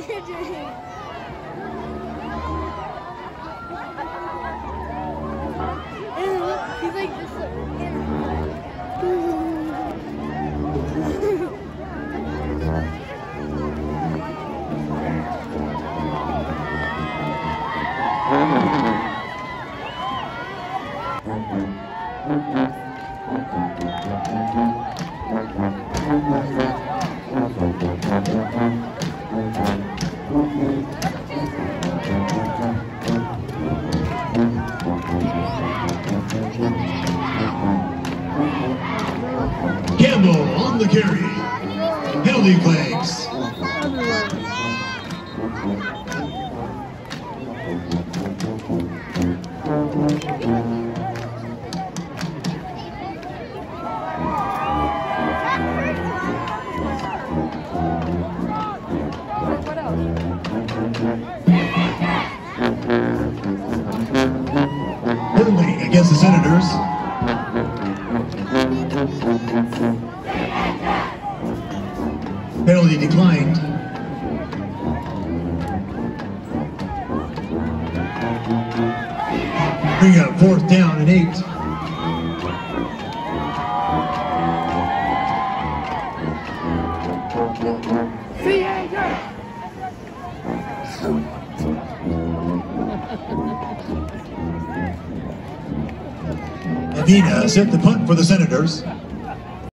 He's like this. Campbell on the carry. Penalty flags. Burnley against the Senators. Penalty declined. Bring up 4th down and 8. Avina set the punt for the Senators.